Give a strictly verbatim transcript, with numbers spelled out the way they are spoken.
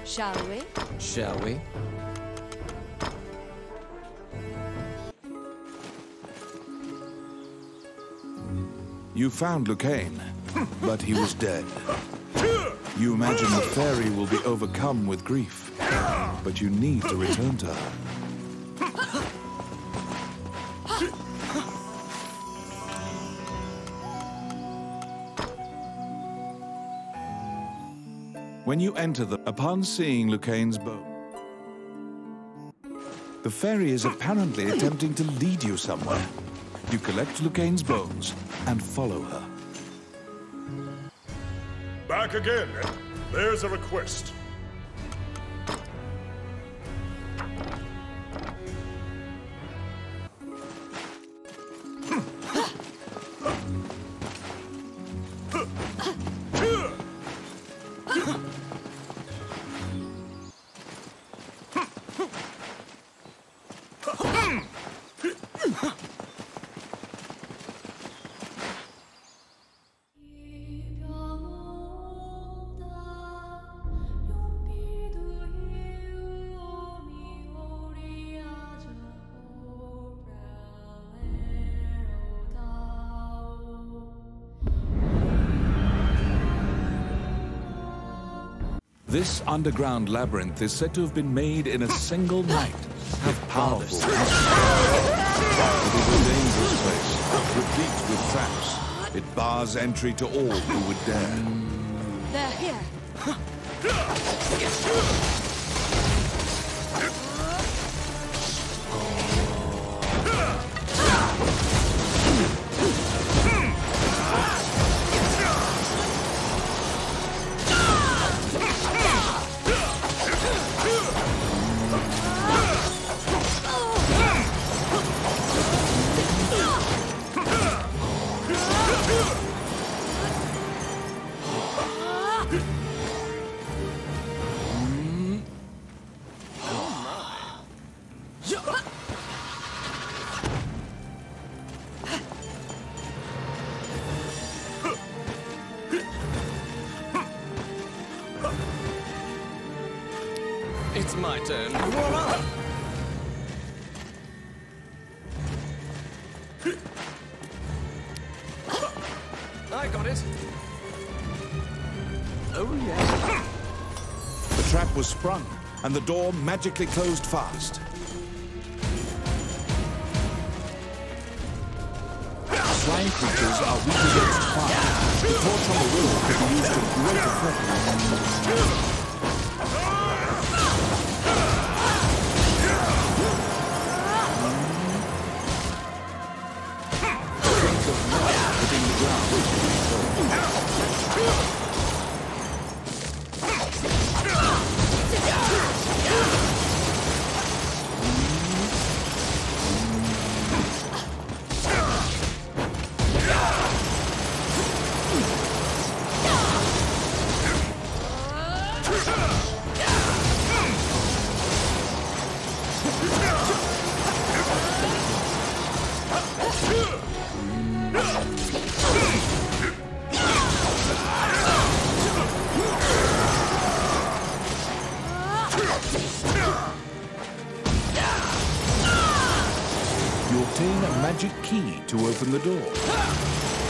Shall we? Shall we? You found Lucane, but he was dead. You imagine the fairy will be overcome with grief, but you need to return to her. When you enter the... Upon seeing Lucane's bone, the fairy is apparently attempting to lead you somewhere. You collect Lucane's bones and follow her. Back again. There's a request. This underground labyrinth is said to have been made in a single night. How powerful. It is a dangerous place, replete with traps. It bars entry to all who would dare. They're here. It's my turn. I got it. Oh, yeah. The trap was sprung, and the door magically closed fast. Slime creatures are weak against fire. The torch on the wall could be used to great effect. You obtain a magic key to open the door.